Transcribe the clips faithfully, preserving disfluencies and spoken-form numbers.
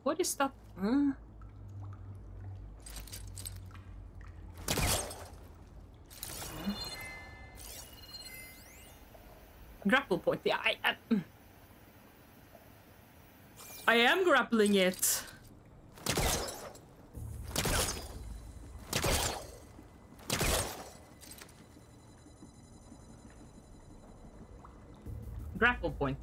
What is that? Uh... Grapple point. Yeah, I, I, I am grappling it. Grapple point.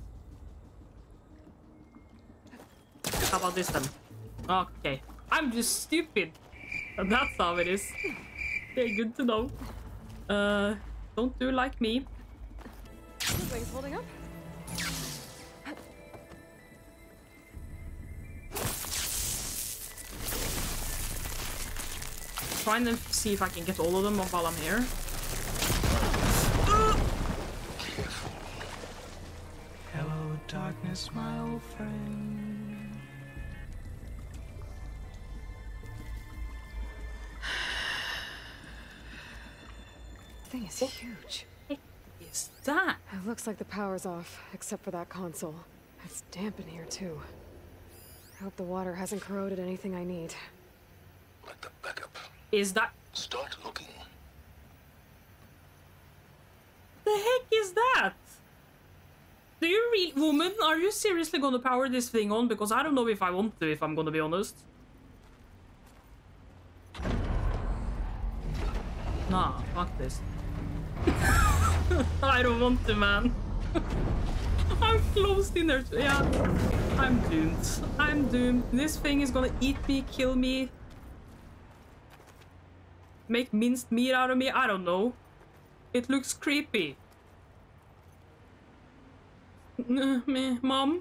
How about this then? Okay. I'm just stupid. That's how it is. Okay, good to know. Uh, don't do like me. Wings holding up. Trying to see if I can get all of them while I'm here. Hello, darkness, my old friend. Thing is huge. What is that? It looks like the power's off, except for that console. It's damp in here too. I hope the water hasn't corroded anything I need. Like the backup. Is that? Start looking. The heck is that? Do you really, woman? Are you seriously gonna power this thing on? Because I don't know if I want to, if I'm gonna be honest. Nah, fuck this. I don't want to, man. I'm closed in there. Yeah, I'm doomed. I'm doomed. This thing is gonna eat me, kill me, make minced meat out of me. I don't know. It looks creepy. Me, Mom?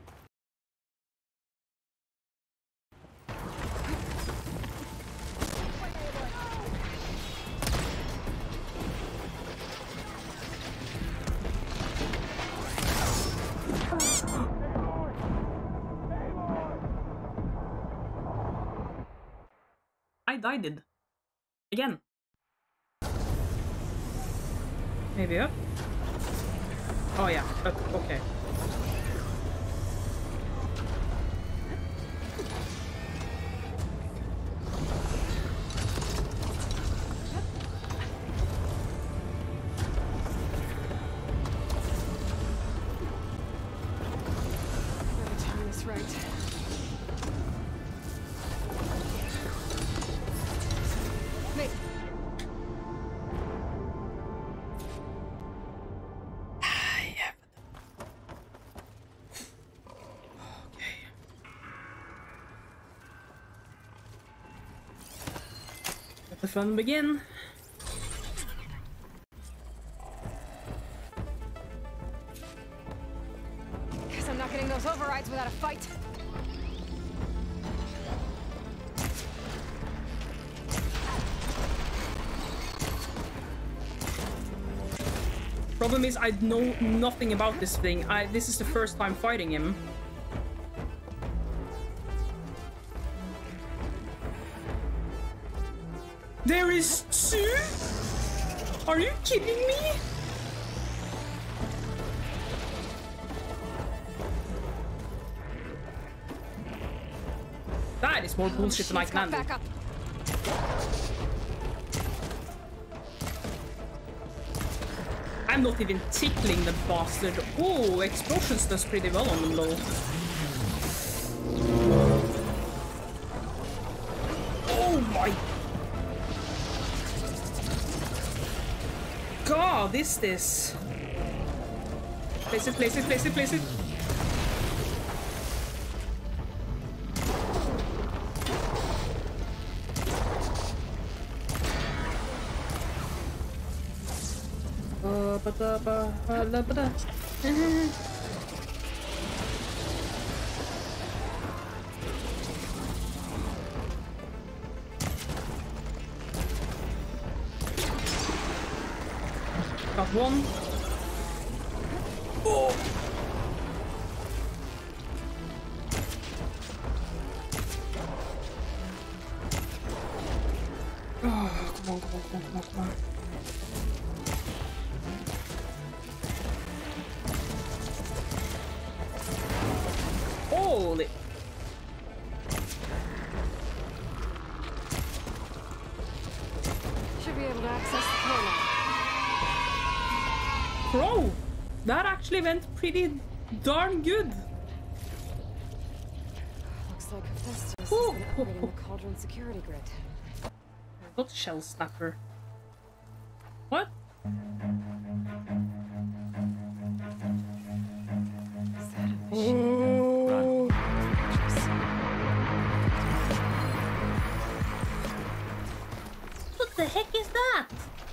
I died. Again. Maybe up? Oh yeah, up, okay. The fun begin. Guess I'm not getting those overrides without a fight. Problem is, I know nothing about this thing. I this is the first time fighting him. There is two? Are you kidding me? That is more bullshit than I can handle. I'm not even tickling the bastard. Oh, explosions does pretty well on them though. Oh my god, is this? Place it, place it, place it, place it. Uh, ba da ba ba da ba da. Got one. Oh. Oh, come on, come on, come on, come on, come on. Holy. actually went pretty darn good. Looks like Hephaestus has Ooh. been upgrading the cauldron security grid. Got shell snapper. What? Is that a machine? Oh. What the heck is that?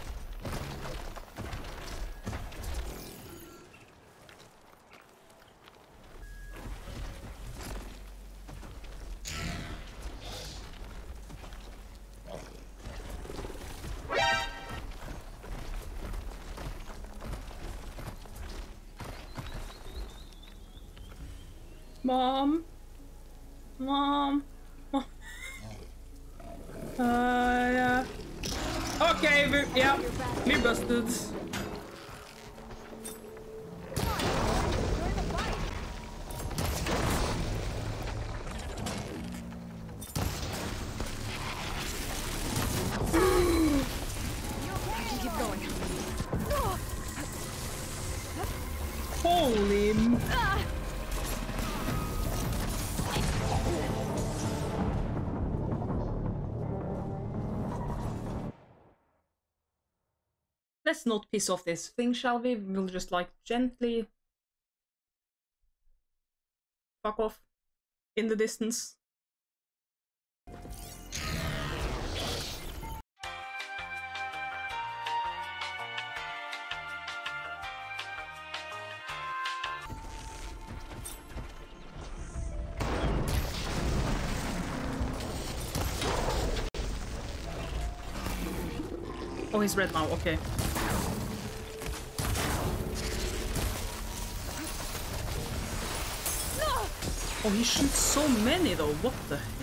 Mom. Mom. Mom. Uh, yeah. Okay, we, yeah. We busted. Keep going. Holy. Let's not piss off this thing, shall we? We'll just like gently fuck off in the distance. Oh, he's red now, okay. Oh, he shoots so many though, what the heck?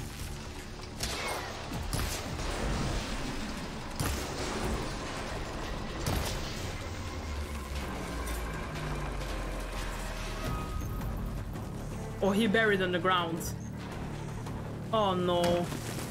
Oh, he buried on the ground. Oh no.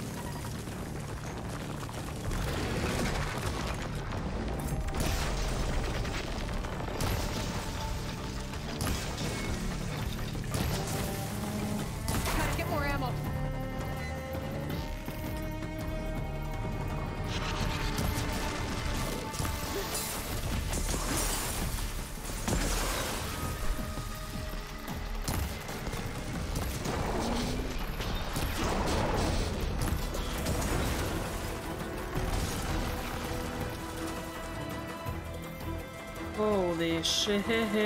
Holy shit.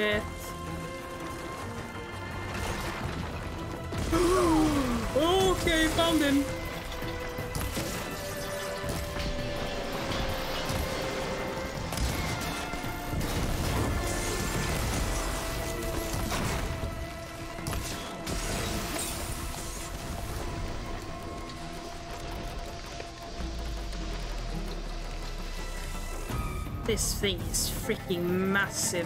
Okay, found him. This thing is freaking massive.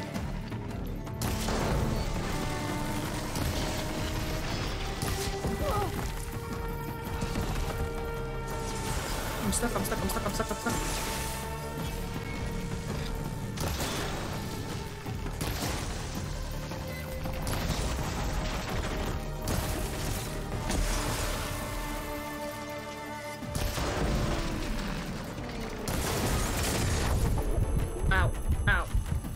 I'm stuck, I'm stuck, I'm stuck, I'm stuck, I'm stuck. Ow, ow.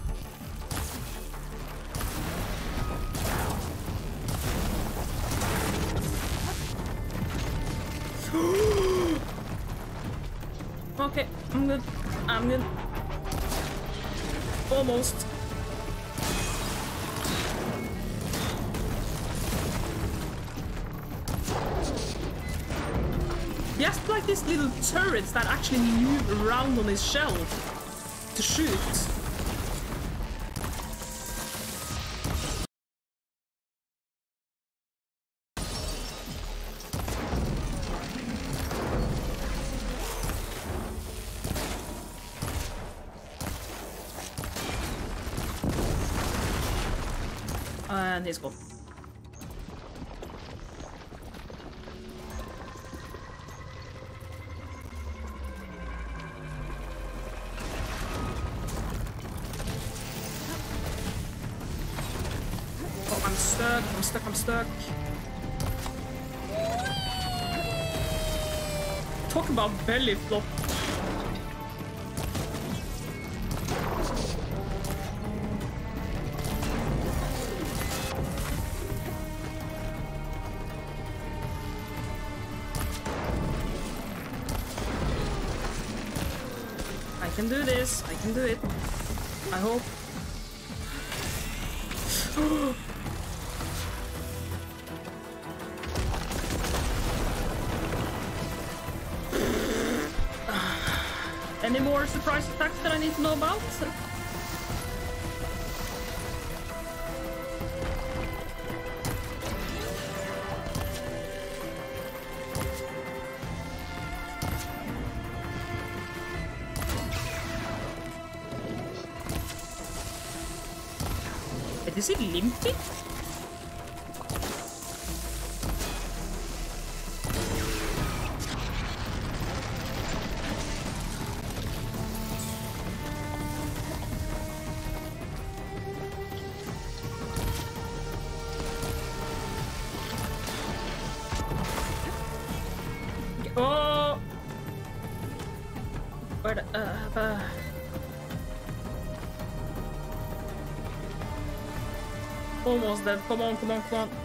Okay, I'm good. I'm good. Almost. He has like these little turrets that actually move around on his shell to shoot. And he's gone. stuck, I'm stuck. Talk about belly flop. I can do this. I can do it. I hope. Any more surprise attacks that I need to know about? Is he limping? Oh! But, uh, uh. Almost dead. Come on, come on, come on.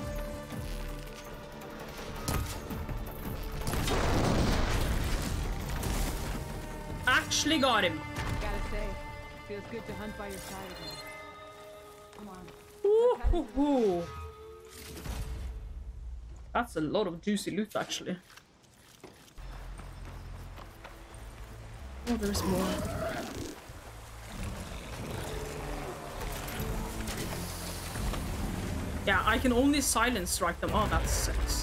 Actually got him. Gotta say, feels good to hunt by your side again. Come on. Ooh, ooh, ooh. That's a lot of juicy loot, actually. Oh, there's more. Yeah, I can only silence strike them. Oh, that sucks.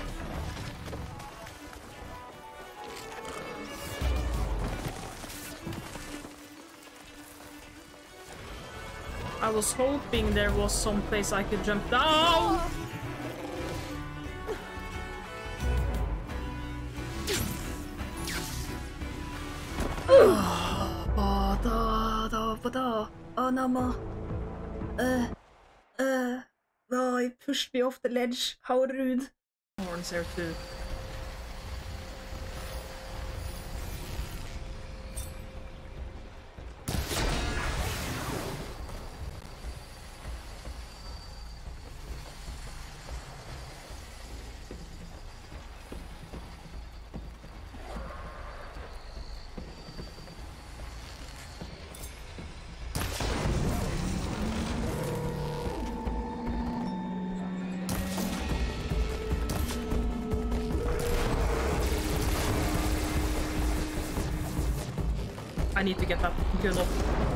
I was hoping there was some place I could jump down. Oh, no, uh, uh. No, he pushed me off the ledge. How rude. Horns there too. I need to get that gun up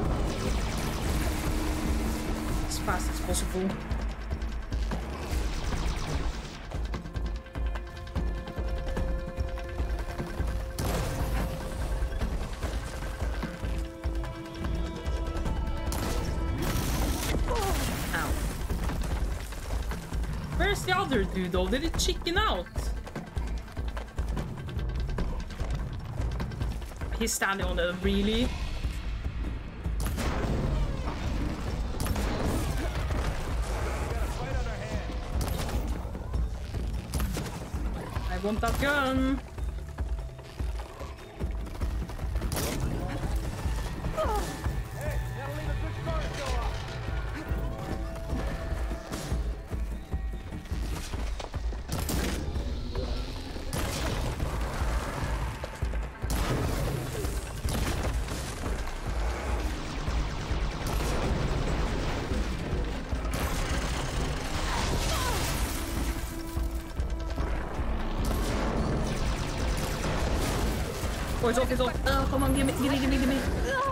as fast as possible. Ow. Where's the other dude though? Did it chicken out? He's standing on it, really? I want that gun. Oh, it's off, it's off. Oh, come on, give me, give me, give me, give me.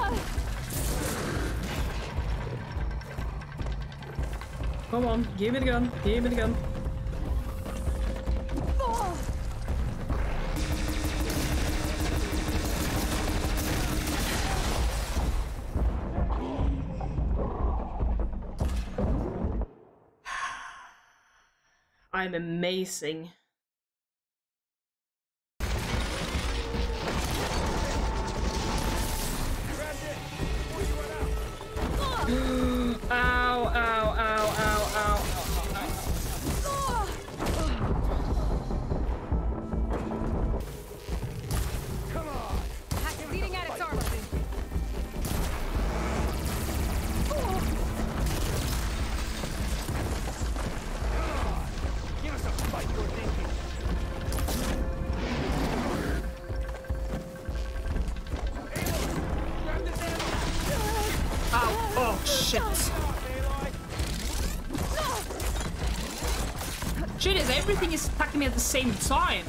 Come on, give me the gun, give me the gun. I'm amazing. Ow, ow, ow, ow, ow, ow, ow. Shit. Shit is everything is attacking me at the same time.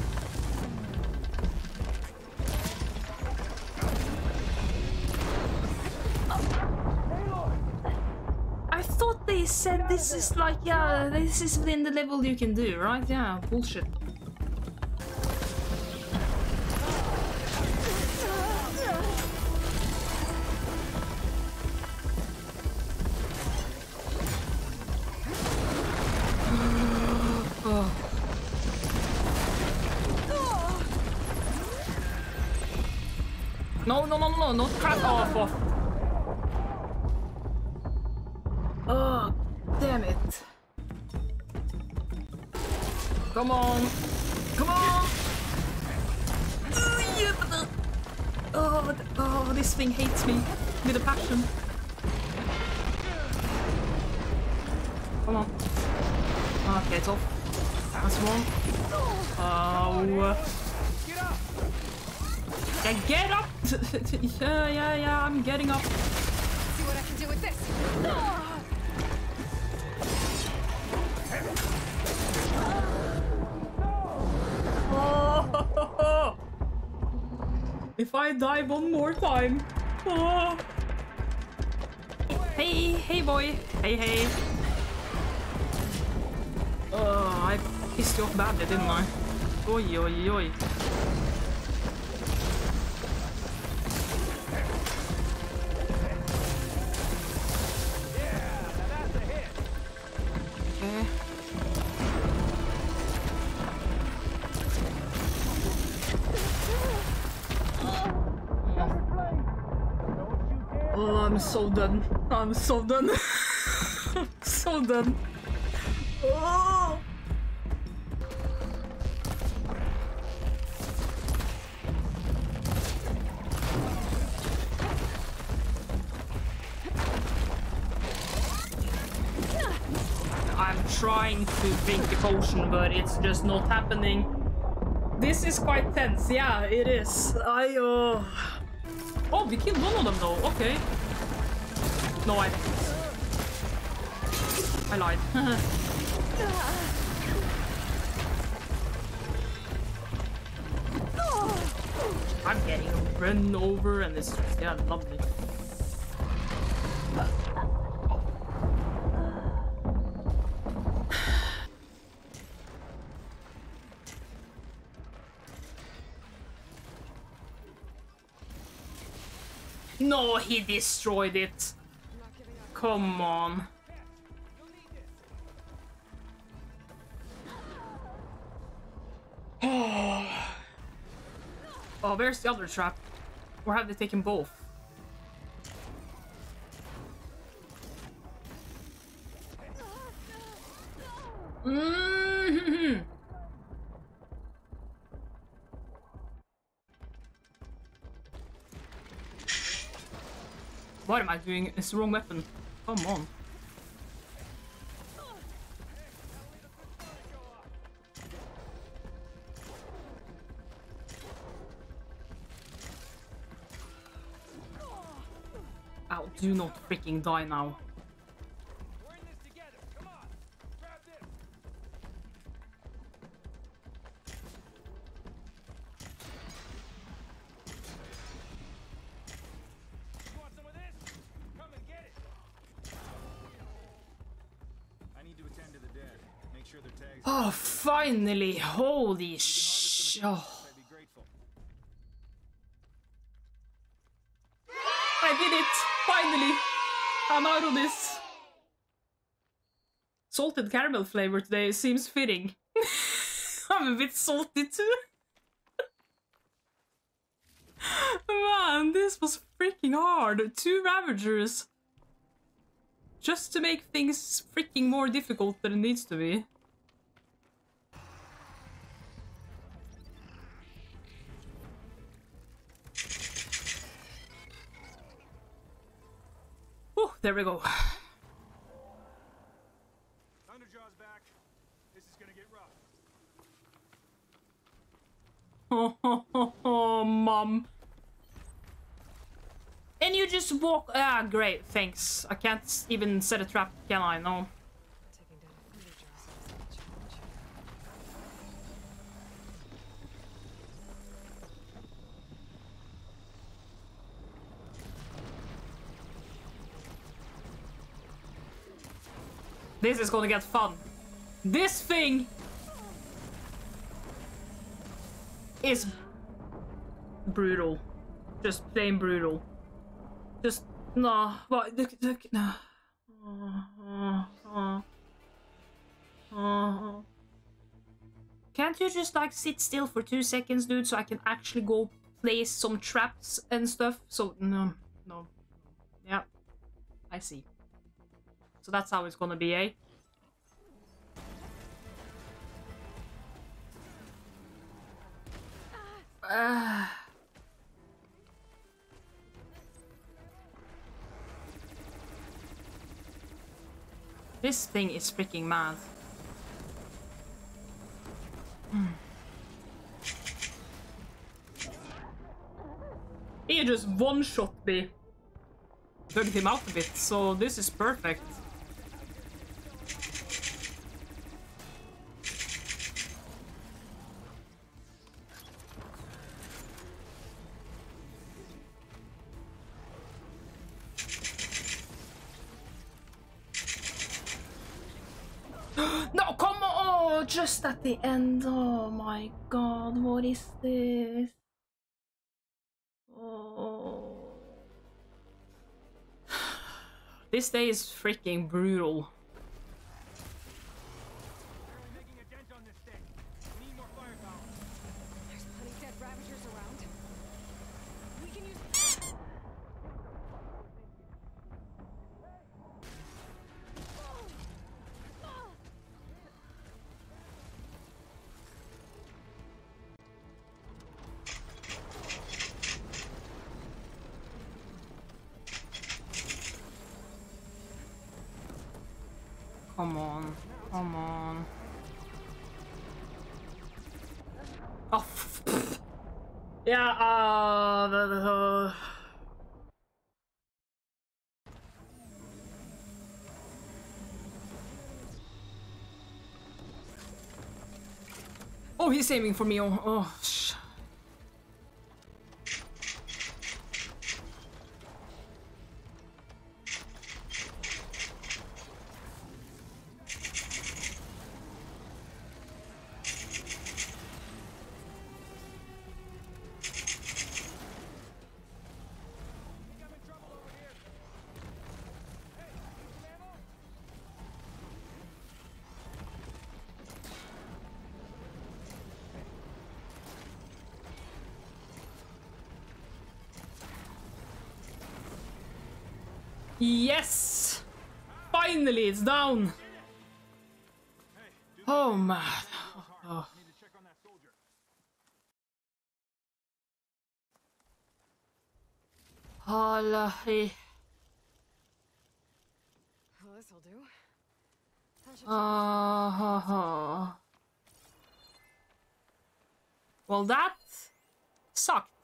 I thought they said this is like, yeah, this is within the level you can do, right? Yeah, bullshit. No, no, no, no, not crap off, off. Oh, damn it. Come on. Come on. Oh, oh, this thing hates me with a passion. Come on. Okay, it's off. That's one. Oh. Yeah, get up! yeah, yeah, yeah, I'm getting up. See what I can do with this. Oh. If I die one more time. Oh. Hey, hey, boy. Hey, hey. Oh, I pissed you off badly, didn't I? Oi, oi, oi. I'm so done. I'm so done. so done. Oh. I'm trying to drink the potion, but it's just not happening. This is quite tense. Yeah, it is. I uh... Oh, we killed one of them though. Okay. No, I didn't. I lied. I'm getting run over and it's just, yeah, lovely. No, he destroyed it. Come on. Oh, where's the other trap? Or have they taken both? Mm-hmm. What am I doing? It's the wrong weapon. Come on. Ow, do not freaking die now. We're in this together. Come on. Grab this. You want some of this? Come and get it. I need to attend to the dead. Make sure their tags. Oh, finally! Holy sh! Oh. I'd be grateful. I did it! Finally! I'm out of this. Salted caramel flavor today seems fitting. I'm a bit salty too. Man, this was freaking hard. Two Ravagers. Just to make things freaking more difficult than it needs to be. Oh, there we go. Thunderjaw's back. This is gonna get rough. Oh, oh, oh, oh, Mom. And you just walk. Ah, great, thanks. I can't even set a trap, can I? No. Taking down a food jar sounds like a challenge. This is gonna get fun. This thing is brutal. Just plain brutal. Just no. What? Look, look, no. Uh, uh, uh. Can't you just like sit still for two seconds, dude, so I can actually go place some traps and stuff? So no, no, yeah, I see. So that's how it's gonna be, eh? Uh. This thing is freaking mad. Mm. He just one-shot me. Bugged him out a bit, so this is perfect. No, come on! Oh, just at the end. Oh my god, what is this? Oh. This day is freaking brutal. We're making a dent on this thing. We need more firepower. There's plenty dead ravagers around. We can use. Come on, come on. Oh, pfft. Yeah, uh, the, the, oh, he's aiming for me. Oh, oh sh I'm in trouble over here. Hey, need some ammo? yes! Finally, it's down! Hey, do Oh, man. Oh. need to check on that soldier. Holy. Well, this'll do. That should Uh, well, that sucked.